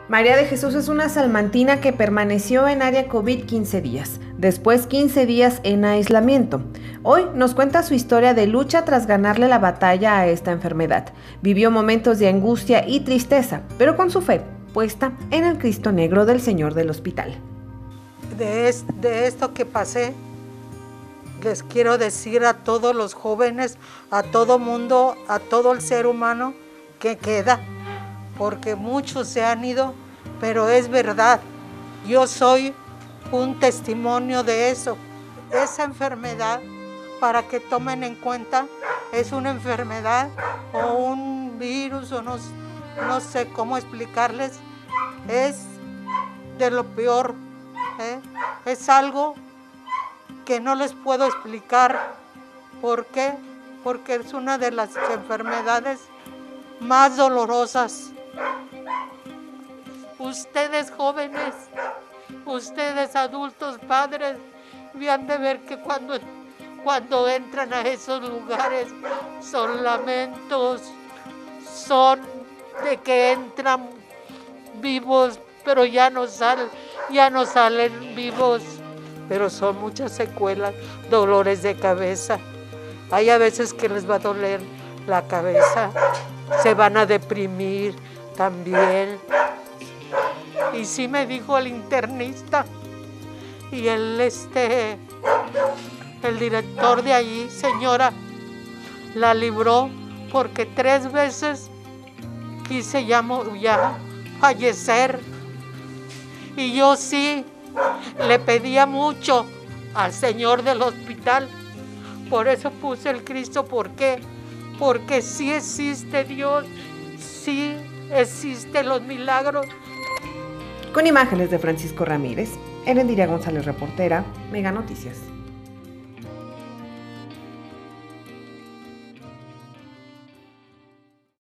María de Jesús es una salmantina que permaneció en área COVID 15 días, después 15 días en aislamiento. Hoy nos cuenta su historia de lucha tras ganarle la batalla a esta enfermedad. Vivió momentos de angustia y tristeza, pero con su fe puesta en el Cristo Negro del Señor del Hospital. De esto que pasé, les quiero decir a todos los jóvenes, a todo mundo, a todo el ser humano que queda, porque muchos se han ido, pero es verdad. Yo soy un testimonio de eso. Esa enfermedad, para que tomen en cuenta, es una enfermedad o un virus o no sé cómo explicarles. Es de lo peor, ¿eh? Es algo que no les puedo explicar. ¿Por qué? Porque es una de las enfermedades más dolorosas. Ustedes jóvenes, ustedes adultos padres, han de ver que cuando entran a esos lugares son lamentos, son de que entran vivos, pero ya no salen vivos, pero son muchas secuelas, dolores de cabeza. Hay a veces que les va a doler la cabeza, se van a deprimir también. Y sí me dijo el internista y el director de allí, señora, la libró porque 3 veces quise ya fallecer. Y yo sí le pedía mucho al Señor del hospital. Por eso puse el Cristo. ¿Por qué? Porque sí existe Dios, sí existen los milagros. Con imágenes de Francisco Ramírez, Erendira González, reportera, Mega Noticias.